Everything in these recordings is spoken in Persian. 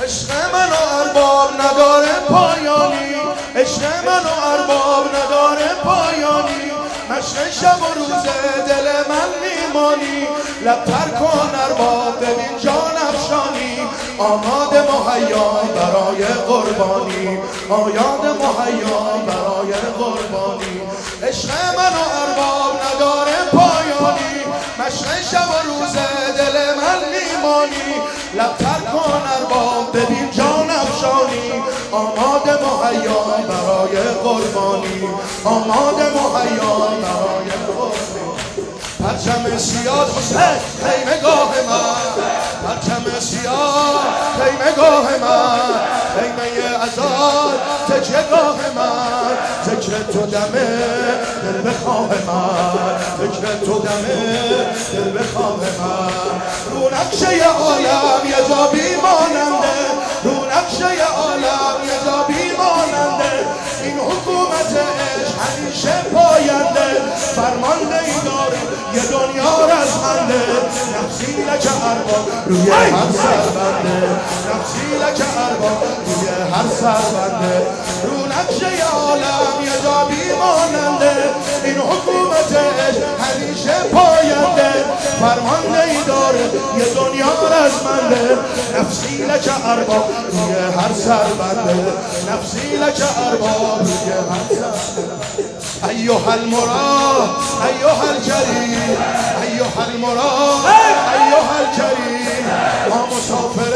عشق من و ارباب نداره پایانی، عشق من و ارباب نداره پایانی. مشق شب و روز دل من میمانی، لبتر کن ارباب ببین جان افشانی. آماده مهیا برای قربانی، آیاد مهیا برای قربانی. عشق من و ارباب نداره پایانی، مشق شب و روز دل من میمانی. لبتر کن ارباب ببین جان افشانی. آماده مهیا برای قربانی، آماده مهیا برای قربانی. پرچم سیاه حسین خیمگاه من، پرچم سیاه خیمگاه من، خیمه ازاد تکیهگاه من. ذکر تو دمه دل بخواه من، ذکر تو دمه دل بخواه من. رو نقشه عالم یه جا بیماننده، رو نقشه عالم یه جا بیماننده. این حکومت عشق همیشه پاینده، فرمانده ای داره یه دنیا رزمنده. نفسی لک ارباب روی هر سر بنده، نفسی لک ارباب روی هر سر بنده. رو نقشه عالم یه جا بیماننده، این حکومت عشق همیشه پاینده، فرمانده ای داره یه دنیا رزمنده. نفسی لک ارباب روی هر سر بنده، نفسی لک ارباب روی هر سر بنده. ایها المراد ایها الکریم، ایها المراد ایها الکریم. ما مسافر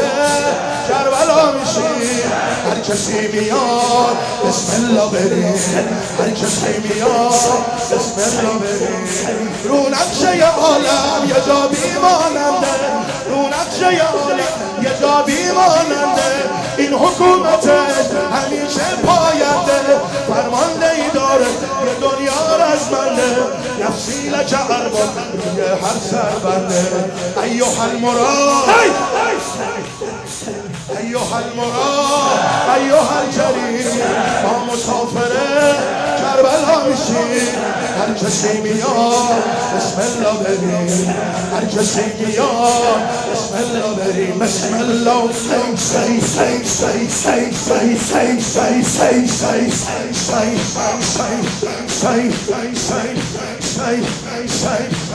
کربلا میشیم، هر کسی میاد بسم الله بریم، هر کسی میاد بسم الله بریم. رو نقشه عالم یه جا بیماننده، رو نقشه عالم یه جا بیماننده. این حکومت همیشه پاینده، فرمانده ای داره یه دنیا رزمنده. نفسی لک ارباب روی هر سر بنده. ایها المراد ایها المراد ایها الکریم. ما مسافر کربلا میشیم، هر کسی میاد بسم الله بریم، هر کسی میاد بسم الله بریم. بسم الله سی سی سی سی سی سی سی سی سی سی سی سی سی سی سی سی